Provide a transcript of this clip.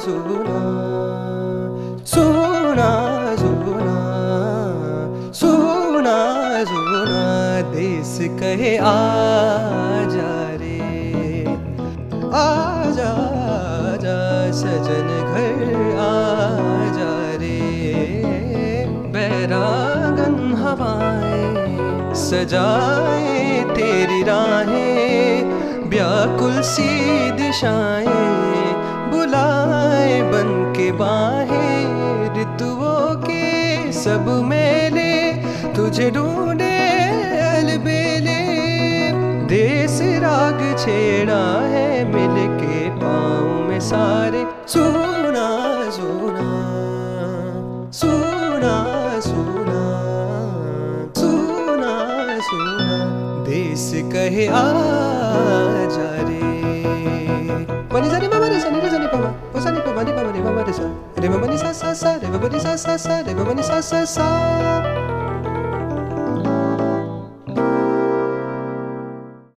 सुना सुना सुना सुना सुना देश कहे आजा रे आजा आजा सजन घर आजा रे बैरागन हवाएं सजाए तेरी राहें व्याकुल सी दिशाएं बुलाए बन के बाहें ऋतुओं के सब मेले तुझे ढूंढे अलबेले देश राग छेड़ा है मिल के पाँव में सारे सुना सुना सुना सुना सुना सुना देश कहे आजा रे मनी सा रे ममा रे सा नी रे सा नी पमा ओ सा नी पमा नी पमा रे ममा रे सा रे ममा नी सा सा सा रे ममा नी सा सा सा रे ममा नी सा सा सा